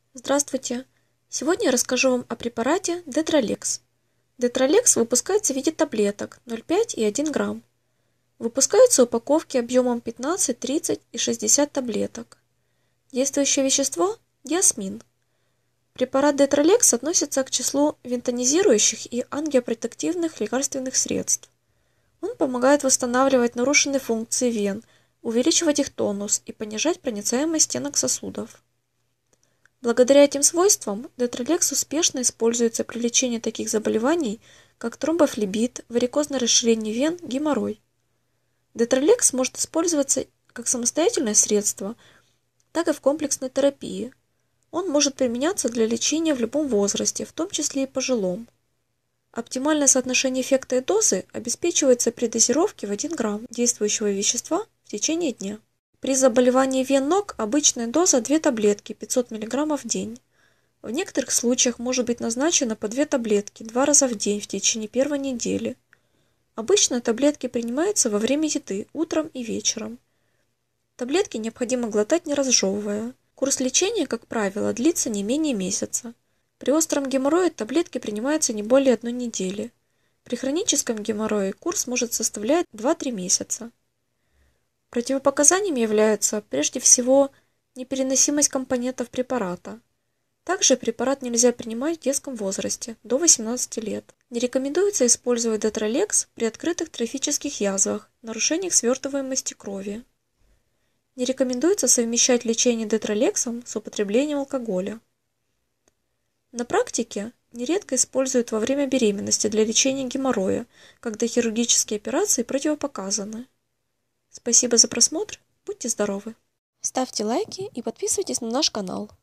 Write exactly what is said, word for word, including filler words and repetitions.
Здравствуйте! Сегодня я расскажу вам о препарате Детралекс. Детралекс выпускается в виде таблеток ноль пять и один грамм. Выпускаются упаковки объемом пятнадцать, тридцать и шестьдесят таблеток. Действующее вещество – диасмин. Препарат Детралекс относится к числу вентонизирующих и ангиопротективных лекарственных средств. Он помогает восстанавливать нарушенные функции вен, увеличивать их тонус и понижать проницаемость стенок сосудов. Благодаря этим свойствам Детралекс успешно используется при лечении таких заболеваний, как тромбофлебит, варикозное расширение вен, геморрой. Детралекс может использоваться как самостоятельное средство, так и в комплексной терапии. Он может применяться для лечения в любом возрасте, в том числе и пожилом. Оптимальное соотношение эффекта и дозы обеспечивается при дозировке в один грамм действующего вещества в течение дня. При заболевании вен ног обычная доза две таблетки пятьсот миллиграммов в день. В некоторых случаях может быть назначено по две таблетки два раза в день в течение первой недели. Обычно таблетки принимаются во время еды, утром и вечером. Таблетки необходимо глотать не разжевывая. Курс лечения, как правило, длится не менее месяца. При остром геморрое таблетки принимаются не более одной недели. При хроническом геморрое курс может составлять два-три месяца. Противопоказаниями являются прежде всего непереносимость компонентов препарата. Также препарат нельзя принимать в детском возрасте, до восемнадцати лет. Не рекомендуется использовать Детралекс при открытых трофических язвах, нарушениях свертываемости крови. Не рекомендуется совмещать лечение Детралексом с употреблением алкоголя. На практике нередко используют во время беременности для лечения геморроя, когда хирургические операции противопоказаны. Спасибо за просмотр, будьте здоровы! Ставьте лайки и подписывайтесь на наш канал.